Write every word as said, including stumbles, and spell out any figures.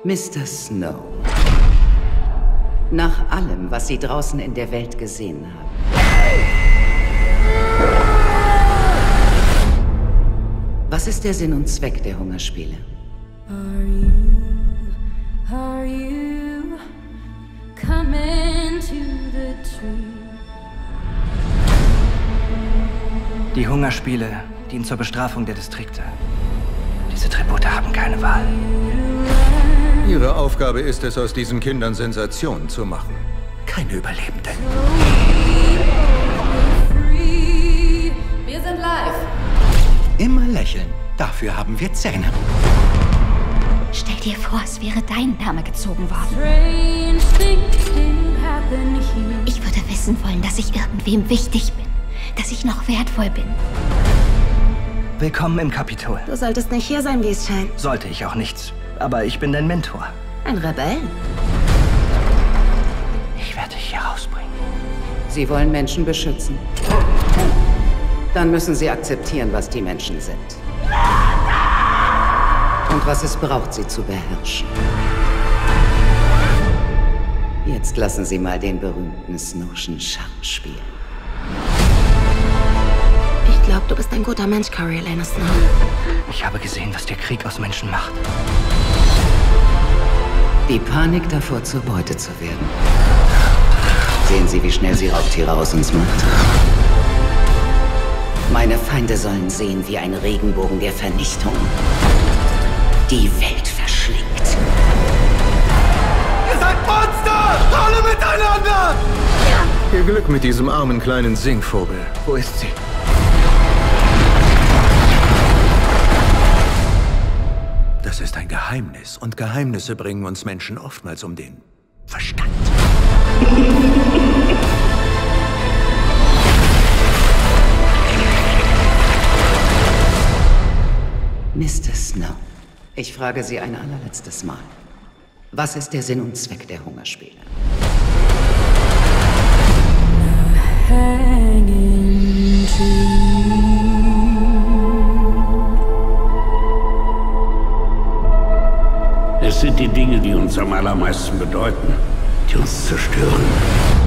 Mister Snow, nach allem, was Sie draußen in der Welt gesehen haben, was ist der Sinn und Zweck der Hungerspiele? Are you, are you coming to the tree? Die Hungerspiele dienen zur Bestrafung der Distrikte. Diese Tribute haben keine Wahl. Ihre Aufgabe ist es, aus diesen Kindern Sensationen zu machen. Keine Überlebenden. Wir sind live. Immer lächeln. Dafür haben wir Zähne. Stell dir vor, es wäre dein Name gezogen worden. Strange things can happen here. Ich würde wissen wollen, dass ich irgendwem wichtig bin. Dass ich noch wertvoll bin. Willkommen im Kapitol. Du solltest nicht hier sein, wie es scheint. Sollte ich auch nichts. Aber ich bin dein Mentor. Ein Rebell? Ich werde dich hier rausbringen. Sie wollen Menschen beschützen. Dann müssen Sie akzeptieren, was die Menschen sind. Und was es braucht, sie zu beherrschen. Jetzt lassen Sie mal den berühmten Snowschen Charme spielen. Ich glaube, du bist ein guter Mensch, Coriolanus Snow. Ich habe gesehen, was der Krieg aus Menschen macht. Die Panik davor, zur Beute zu werden. Sehen Sie, wie schnell sie Raubtiere aus uns macht. Meine Feinde sollen sehen, wie ein Regenbogen der Vernichtung die Welt verschlingt. Ihr seid Monster! Alle miteinander! Viel Glück mit diesem armen kleinen Singvogel. Wo ist sie? Das ist ein Geheimnis. Und Geheimnisse bringen uns Menschen oftmals um den Verstand. Mister Snow, ich frage Sie ein allerletztes Mal. Was ist der Sinn und Zweck der Hungerspiele? Hanging tree. Es sind die Dinge, die uns am allermeisten bedeuten, die uns zerstören.